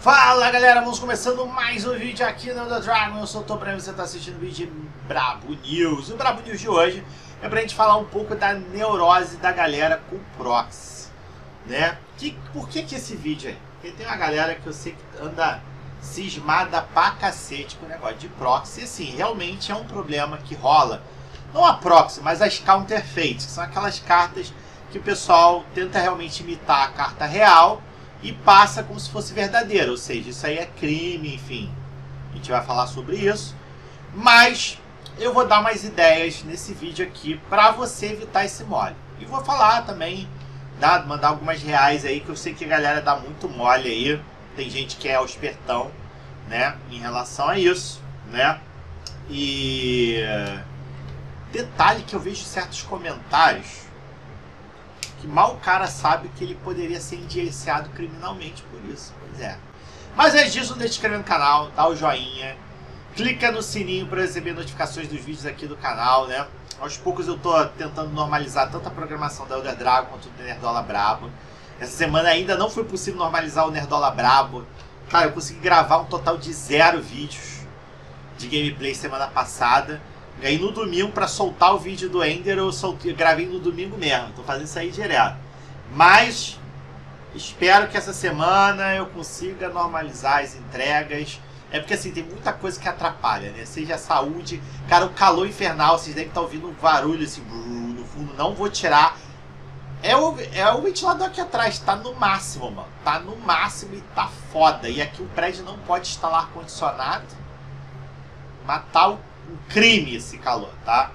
Fala galera, vamos começando mais um vídeo aqui no The Dragon. Eu sou o Tobrano e você está assistindo o vídeo de Brabo News. O Brabo News de hoje é pra gente falar um pouco da neurose da galera com proxy, né? Por que esse vídeo aí? Porque tem uma galera que eu sei que anda cismada pra cacete com o negócio de proxy. E assim, realmente é um problema que rola. Não a proxy, mas as counterfeits, que são aquelas cartas que o pessoal tenta realmente imitar a carta real e passa como se fosse verdadeiro, ou seja, isso aí é crime, enfim. A gente vai falar sobre isso. Mas eu vou dar mais ideias nesse vídeo aqui para você evitar esse mole. E vou falar também, mandar algumas reais aí, que eu sei que a galera dá muito mole aí. Tem gente que é o espertão, né, em relação a isso, né. E detalhe que eu vejo certos comentários que mal o cara sabe que ele poderia ser indiciado criminalmente por isso. Pois é. Mas antes disso, não deixe de se inscrever no canal, dá o joinha, clica no sininho para receber notificações dos vídeos aqui do canal, né? Aos poucos eu tô tentando normalizar tanto a programação da Elder Dragon quanto do Nerdola Brabo. Essa semana ainda não foi possível normalizar o Nerdola Brabo. Cara, eu consegui gravar um total de 0 vídeos de gameplay semana passada. E aí no domingo, para soltar o vídeo do Ender, eu gravei no domingo mesmo. Tô fazendo isso aí direto. Mas espero que essa semana eu consiga normalizar as entregas. É porque assim, tem muita coisa que atrapalha, né? Seja a saúde. Cara, o calor infernal, vocês devem estar ouvindo um barulho assim, no fundo. Não vou tirar. É o ventilador aqui atrás, tá no máximo, mano. Tá no máximo e tá foda. E aqui o prédio não pode instalar ar-condicionado. Matar um crime esse calor, tá?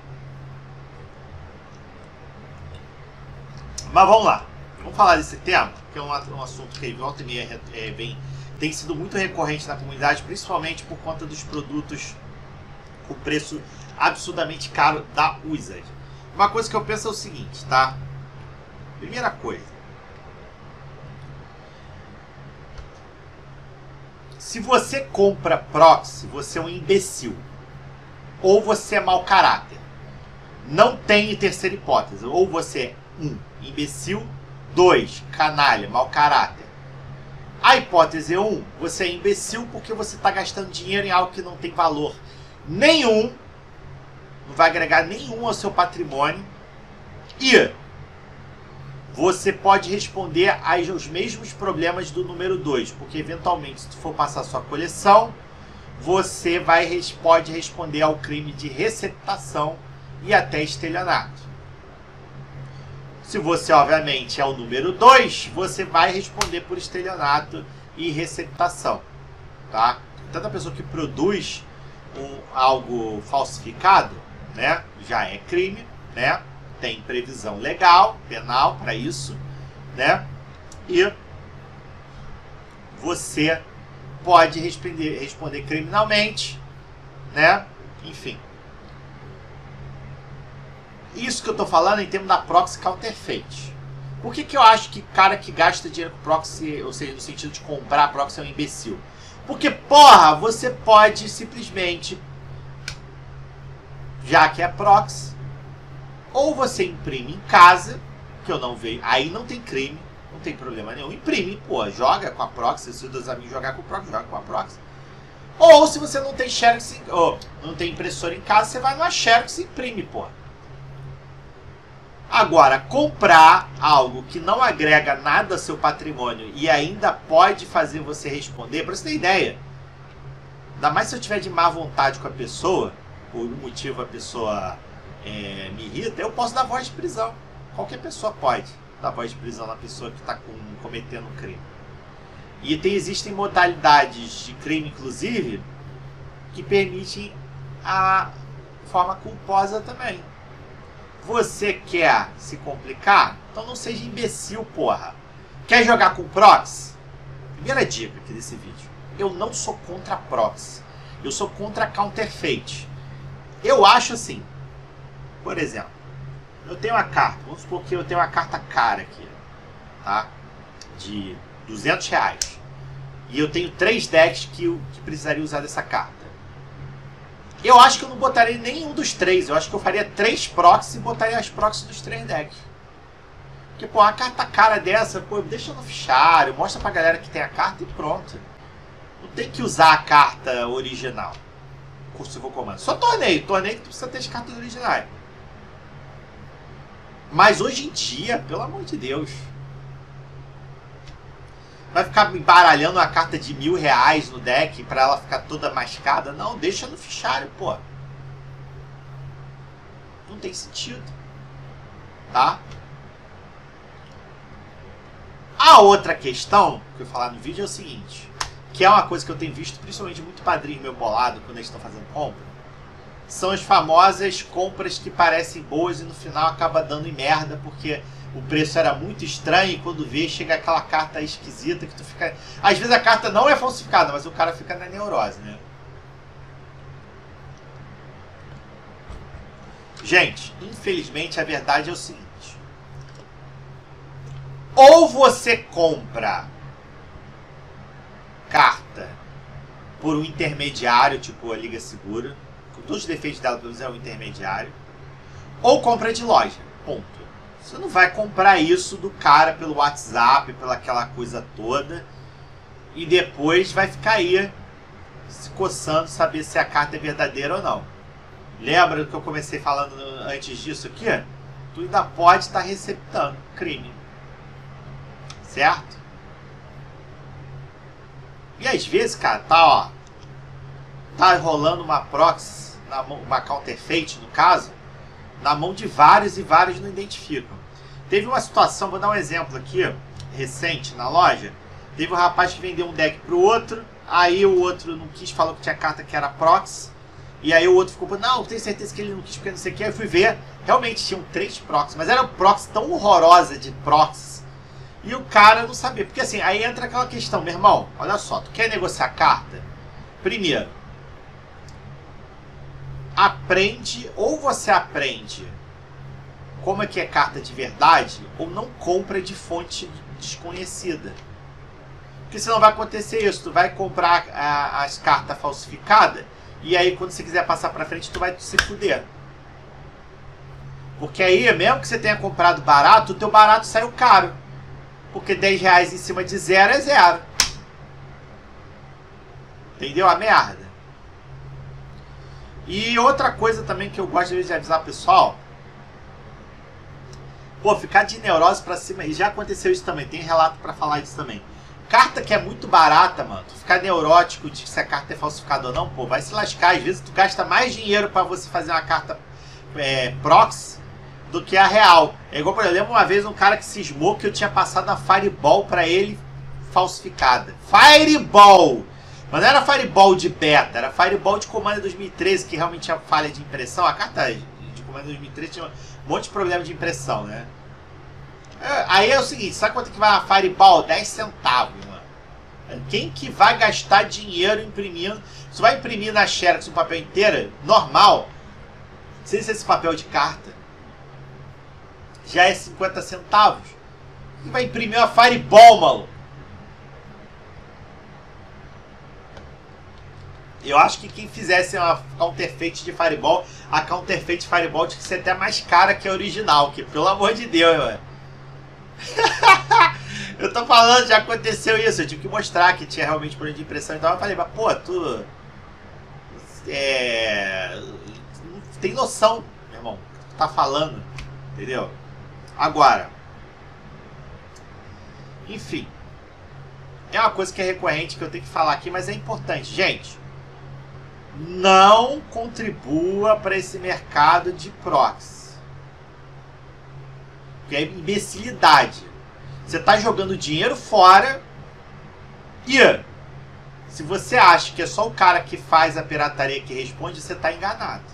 Mas vamos lá. Vamos falar desse tema, que é um assunto que volta e meia tem sido muito recorrente na comunidade, principalmente por conta dos produtos com preço absurdamente caro da Wizard. Uma coisa que eu penso é o seguinte, tá? Primeira coisa. Se você compra proxy, você é um imbecil. Ou você é mau caráter. Não tem terceira hipótese. Ou você é 1, imbecil. 2, canalha, mau caráter. A hipótese 1, você é imbecil porque você está gastando dinheiro em algo que não tem valor nenhum. Não vai agregar nenhum ao seu patrimônio. E você pode responder aos mesmos problemas do número 2. Porque eventualmente, se tu for passar sua coleção, você pode responder ao crime de receptação e até estelionato. Se você, obviamente, é o número 2, você vai responder por estelionato e receptação. Tá? Tanto a pessoa que produz algo falsificado, né, já é crime, né? Tem previsão legal, penal para isso, né? E você pode responder criminalmente, né? Enfim. Isso que eu tô falando em termos da proxy counterfeit. Por que eu acho que cara que gasta dinheiro com proxy, ou seja, no sentido de comprar proxy, é um imbecil? Porque, porra, você pode simplesmente, já que é proxy, ou você imprime em casa, que eu não vejo, aí não tem crime. Não tem problema nenhum. Imprime, pô, joga com a proxy. Se os amigos jogar com o proxy, joga com a proxy. Ou se você não tem Xerox, ou não tem impressora em casa, você vai numa Xerox e imprime, pô. Agora, comprar algo que não agrega nada ao seu patrimônio e ainda pode fazer você responder, pra você ter ideia. Ainda mais se eu tiver de má vontade com a pessoa, por um motivo a pessoa me irrita, eu posso dar voz de prisão. Qualquer pessoa pode dar voz de prisão na pessoa que está cometendo um crime. E existem modalidades de crime, inclusive, que permitem a forma culposa também. Você quer se complicar? Então não seja imbecil, porra. Quer jogar com proxy? Primeira dica aqui desse vídeo. Eu não sou contra proxy. Eu sou contra counterfeit. Eu acho assim. Por exemplo, eu tenho uma carta, vamos supor que eu tenho uma carta cara aqui, tá? De R$200. E eu tenho 3 decks que precisaria usar dessa carta. Eu acho que eu não botaria nenhum dos 3. Eu acho que eu faria 3 proxies e botaria as proxies dos 3 decks. Porque, pô, uma carta cara dessa, pô, deixa no fichário, mostra pra galera que tem a carta e pronto. tem que usar a carta original. Se for comando. Só torneio. Torneio que tu precisa ter as cartas originais. Mas hoje em dia, pelo amor de Deus, vai ficar embaralhando uma carta de R$1.000 no deck pra ela ficar toda mascada? Não, deixa no fichário, pô. Não tem sentido. Tá? A outra questão que eu vou falar no vídeo é o seguinte, que é uma coisa que eu tenho visto principalmente muito padrinho meu bolado quando eles estão fazendo compra, são as famosas compras que parecem boas e no final acaba dando em merda porque o preço era muito estranho e quando vê chega aquela carta esquisita que tu fica... Às vezes a carta não é falsificada, mas o cara fica na neurose, né? Gente, infelizmente a verdade é o seguinte. Ou você compra carta por um intermediário, tipo a Liga Segura, com todos os defeitos dela, pelo menos é um intermediário, ou compra de loja, ponto. Você não vai comprar isso do cara pelo WhatsApp, pela aquela coisa toda, e depois vai ficar aí se coçando saber se a carta é verdadeira ou não. Lembra do que eu comecei falando antes disso aqui? Tu ainda pode estar receptando crime. Certo? E às vezes, cara, tá rolando uma proxy, uma counterfeit no caso, na mão de vários e vários não identificam. Teve uma situação, vou dar um exemplo aqui, recente na loja. Teve um rapaz que vendeu um deck pro outro, aí o outro não quis, falou que tinha carta que era proxy, e aí o outro ficou, não, tenho certeza que ele não quis porque não sei o que. Aí eu fui ver, realmente tinham 3 proxies, mas era uma proxy tão horrorosa de proxy. E o cara não sabia. Porque assim, aí entra aquela questão, meu irmão, olha só, tu quer negociar carta? Primeiro, aprende, ou você aprende como é que é carta de verdade, ou não compra de fonte desconhecida. Porque senão vai acontecer isso, tu vai comprar as cartas falsificadas, e aí quando você quiser passar pra frente, tu vai se fuder. Porque aí, mesmo que você tenha comprado barato, o teu barato saiu caro. Porque R$10 em cima de 0 é 0. Entendeu a merda? E outra coisa também que eu gosto de avisar o pessoal. Pô, ficar de neurose pra cima. E já aconteceu isso também. Tem relato pra falar disso também. Carta que é muito barata, mano. Tu ficar neurótico de se a carta é falsificada ou não, pô, vai se lascar. Às vezes tu gasta mais dinheiro pra você fazer uma carta proxy do que a real. É igual, por exemplo, uma vez um cara que cismou que eu tinha passado a Fireball pra ele falsificada. Fireball! Mas não era Fireball de beta, era Fireball de Commander 2013, que realmente tinha falha de impressão. A carta de Commander 2013 tinha um monte de problema de impressão, né? Aí é o seguinte, sabe quanto que vai a Fireball? 10 centavos, mano. Quem que vai gastar dinheiro imprimindo? Você vai imprimir na Xerox um papel inteiro, normal, sem ser esse papel de carta, já é 50 centavos. E vai imprimir uma Fireball, maluco. Eu acho que quem fizesse uma counterfeit de Fireball, a counterfeit de Fireball tinha que ser até mais cara que a original, que pelo amor de Deus, mano. Eu tô falando, já aconteceu isso. Eu tive que mostrar que tinha realmente problema de impressão. Então eu falei, mas pô, tu não tem noção, meu irmão, do que tu tá falando, entendeu? Agora, enfim, é uma coisa que é recorrente que eu tenho que falar aqui, mas é importante, gente. Não contribua para esse mercado de proxy. Porque é imbecilidade. Você está jogando dinheiro fora e se você acha que é só o cara que faz a pirataria que responde, você está enganado.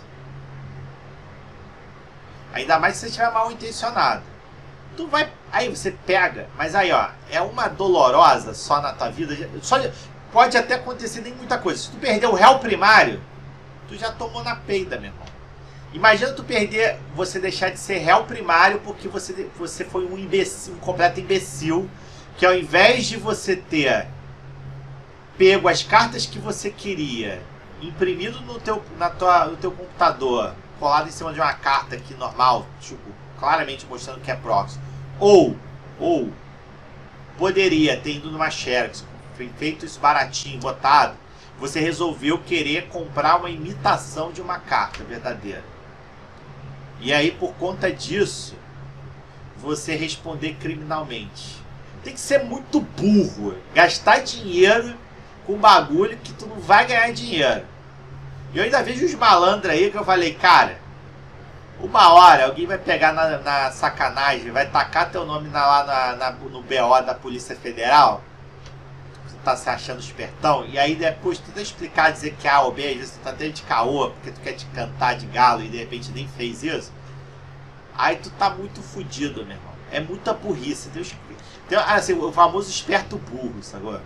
Ainda mais se você estiver mal intencionado. Tu vai, aí você pega, mas aí ó, é uma dolorosa só na tua vida. Pode até acontecer nem muita coisa. Se tu perder o réu primário, tu já tomou na peida, meu irmão. Imagina tu perder, você deixar de ser réu primário porque você foi um imbecil, um completo imbecil, que ao invés de você ter pego as cartas que você queria, imprimido no teu computador, colado em cima de uma carta aqui normal, tipo, claramente mostrando que é proxy, ou poderia ter ido numa Xerox, feito isso baratinho, botado, você resolveu querer comprar uma imitação de uma carta verdadeira. E aí, por conta disso, você responder criminalmente. Tem que ser muito burro, gastar dinheiro com bagulho que tu não vai ganhar dinheiro. E eu ainda vejo os malandros aí que eu falei, cara, uma hora alguém vai pegar na sacanagem, vai tacar teu nome lá no BO da Polícia Federal, você tá se achando espertão, e aí depois tu tenta explicar, dizer que A ou B, às vezes tu tá dentro de caô, porque tu quer te cantar de galo e de repente nem fez isso, aí tu tá muito fudido, meu irmão. É muita burrice. Tem assim, o famoso esperto burro, sacou?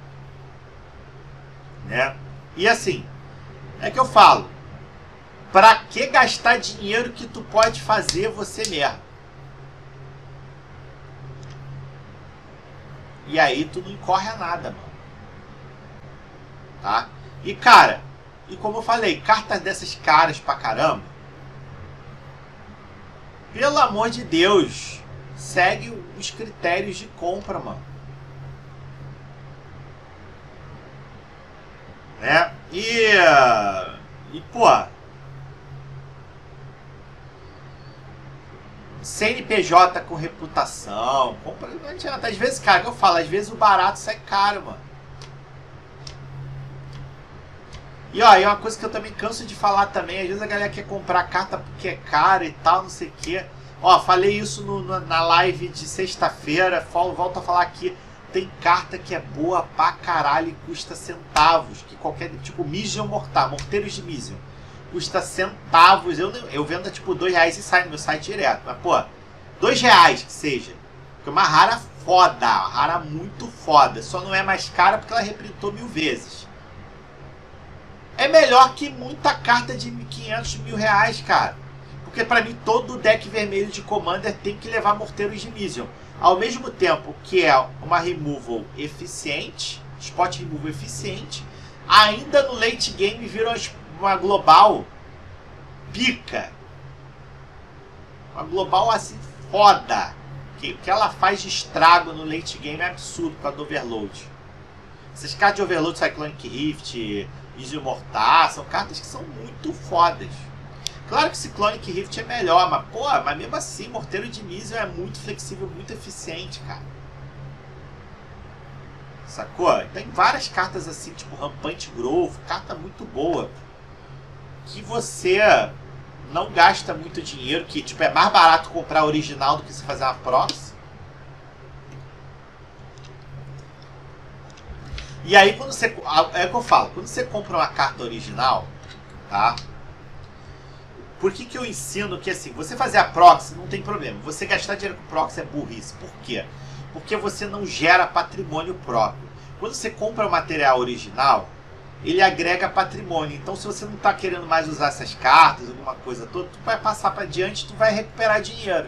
Né? E assim, é que eu falo, pra que gastar dinheiro que tu pode fazer você mesmo? E aí tu não incorre a nada, mano. Tá? E cara, e como eu falei, cartas dessas caras pra caramba, pelo amor de Deus, segue os critérios de compra, mano. Né? E pô, CNPJ com reputação, compra, não adianta. Às vezes, cara, que eu falo, às vezes o barato sai caro, mano. E ó, é uma coisa que eu também canso de falar também, às vezes a galera quer comprar carta porque é cara e tal, não sei o que. Ó, falei isso na live de sexta-feira, volto a falar aqui. Tem carta que é boa pra caralho e custa centavos. Que qualquer, tipo, Mission Mortar, Morteiros de Mission. Custa centavos. Eu vendo tipo R$2 e sai no meu site direto. Mas, pô, R$2 que seja. Porque é uma rara foda, uma rara muito foda. Só não é mais cara porque ela reprintou 1000 vezes. É melhor que muita carta de 500, R$1.000, cara. Porque pra mim todo deck vermelho de Commander tem que levar Morteiros de Mission. Ao mesmo tempo que é uma removal eficiente, spot removal eficiente, ainda no late game vira uma global pica. Uma global assim foda. Que ela faz de estrago no late game é absurdo por causa do overload. Essas cartas de overload, Cyclonic Rift, Mission Mortar, são cartas que são muito fodas. Claro que Cyclonic Rift é melhor, mas pô, mas mesmo assim, Morteiro de Mission é muito flexível, muito eficiente, cara. Sacou? Tem várias cartas assim, tipo Rampant Growth, carta muito boa. Que você não gasta muito dinheiro, que tipo, é mais barato comprar a original do que você fazer uma proxy. E aí quando você... É o que eu falo, quando você compra uma carta original, tá? Por que eu ensino que assim, você fazer a proxy não tem problema. Você gastar dinheiro com proxy é burrice. Por quê? Porque você não gera patrimônio próprio. Quando você compra o material original, ele agrega patrimônio. Então se você não está querendo mais usar essas cartas, alguma coisa toda, tu vai passar para diante, tu vai recuperar dinheiro.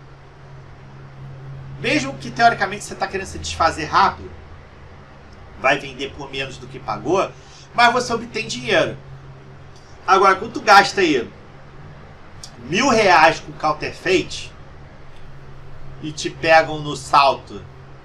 Mesmo que teoricamente você está querendo se desfazer rápido, vai vender por menos do que pagou, mas você obtém dinheiro. Agora, quando tu gasta aí R$1.000 com Counterfeit e te pegam no salto,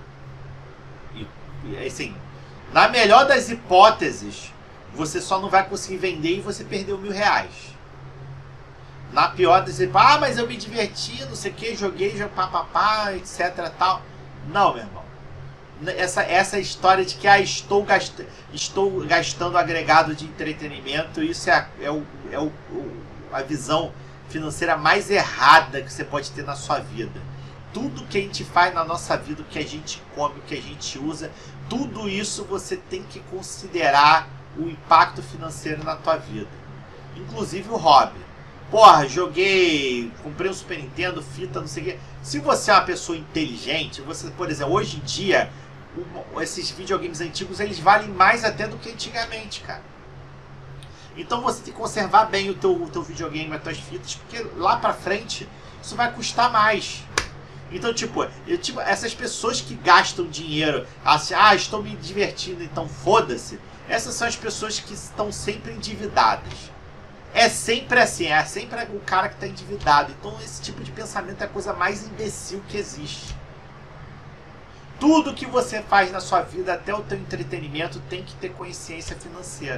e assim, na melhor das hipóteses, você só não vai conseguir vender e você perdeu R$1.000. Na pior das hipóteses, mas eu me diverti, não sei o que, joguei, papapá, etc tal. Não, meu irmão. Essa história de que estou gastando agregado de entretenimento, isso é a visão financeira mais errada que você pode ter na sua vida. Tudo que a gente faz na nossa vida, o que a gente come, o que a gente usa, tudo isso você tem que considerar o impacto financeiro na tua vida. Inclusive o hobby. Porra, joguei, comprei um Super Nintendo, fita, não sei o quê. Se você é uma pessoa inteligente, você, por exemplo, hoje em dia, esses videogames antigos, eles valem mais até do que antigamente, cara. Então você tem que conservar bem o teu videogame, as tuas fitas, porque lá pra frente isso vai custar mais. Então, tipo, essas pessoas que gastam dinheiro, assim, estou me divertindo, então foda-se. Essas são as pessoas que estão sempre endividadas. É sempre assim, é sempre o cara que está endividado. Então esse tipo de pensamento é a coisa mais imbecil que existe. Tudo que você faz na sua vida, até o teu entretenimento, tem que ter consciência financeira.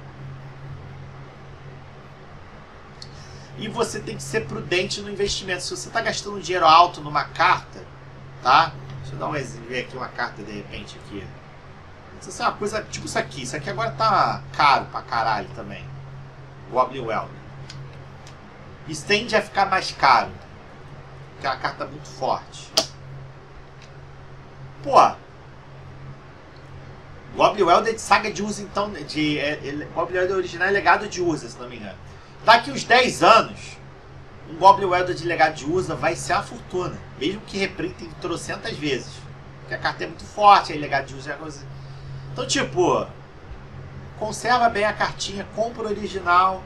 E você tem que ser prudente no investimento. Se você está gastando dinheiro alto numa carta, tá? Deixa eu dar um exemplo, ver aqui uma carta de repente aqui. Isso é uma coisa tipo isso aqui. Isso aqui agora tá caro pra caralho também. Goblin Welder. Isso tende a ficar mais caro. Porque é uma carta muito forte. Pô. Goblin Welder de saga de Urza, então. Goblin Welder original é legado de Urza, se não me engano. Daqui uns 10 anos, um Goblin Welder de legado de Urza vai ser uma fortuna. Mesmo que reprintem trocentas vezes. Porque a carta é muito forte, aí legado de Urza é uma coisa. Então, tipo, conserva bem a cartinha, compra o original.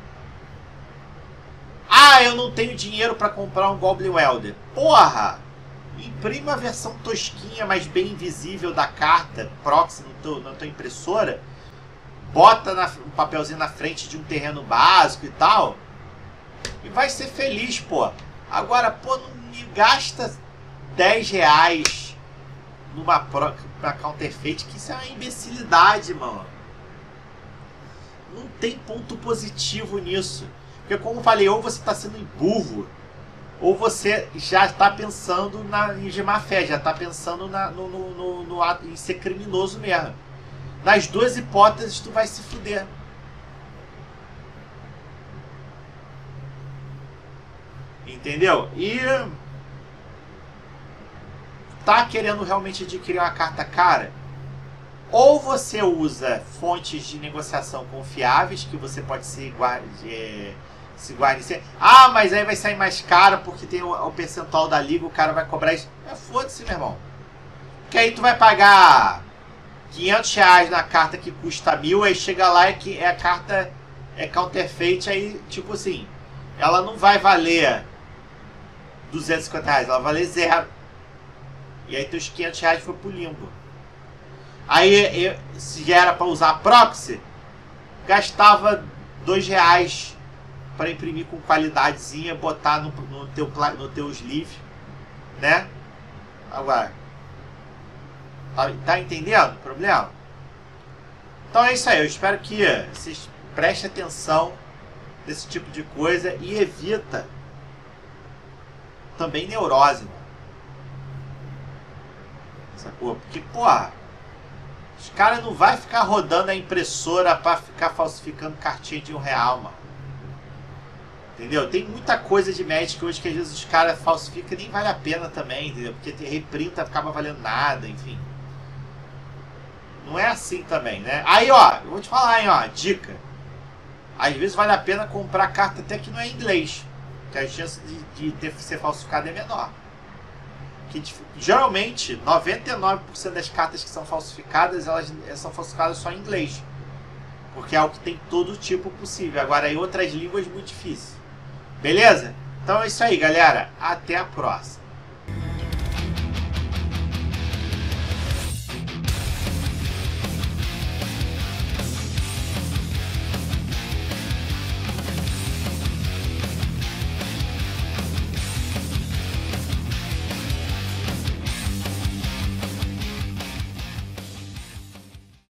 Ah, eu não tenho dinheiro para comprar um Goblin Welder. Porra! Imprima a versão tosquinha, mas bem invisível da carta proxy na tua impressora. Bota um papelzinho na frente de um terreno básico e tal. E vai ser feliz, pô. Agora, pô, não me gasta 10 reais numa counterfeit, que isso é uma imbecilidade, mano. Não tem ponto positivo nisso. Porque, como eu falei, ou você está sendo burro, ou você já está pensando em má fé, já está pensando em ser criminoso mesmo. Nas duas hipóteses, tu vai se fuder. Entendeu? E tá querendo realmente adquirir uma carta cara? Ou você usa fontes de negociação confiáveis, que você pode se guarnecer. Ah, mas aí vai sair mais caro porque tem o percentual da liga, o cara vai cobrar isso. Foda-se, meu irmão. Porque aí tu vai pagar 500 reais na carta que custa 1.000, aí chega lá e a carta é counterfeit, aí tipo assim, ela não vai valer 250 reais, ela vai valer 0. E aí teus 500 reais foi pro limbo. Aí, se era para usar proxy, gastava 2 reais para imprimir com qualidadezinha, botar no teu sleeve, né? Agora, tá entendendo o problema? Então é isso aí, eu espero que vocês prestem atenção nesse tipo de coisa e evita também neurose, mano. Sacou? Porque, porra, os caras não vai ficar rodando a impressora pra ficar falsificando cartinha de R$1, mano. Entendeu? Tem muita coisa de Magic hoje que às vezes os caras falsificam e nem vale a pena também, entendeu? Porque reprinta acaba valendo nada, enfim. Não é assim também, né? Aí, ó, eu vou te falar, hein, ó, dica. Às vezes vale a pena comprar carta até que não é em inglês, que a chance de ser falsificada é menor. Que, geralmente, 99% das cartas que são falsificadas, elas são falsificadas só em inglês. Porque é o que tem todo tipo possível. Agora, em outras línguas, é muito difícil. Beleza? Então é isso aí, galera. Até a próxima.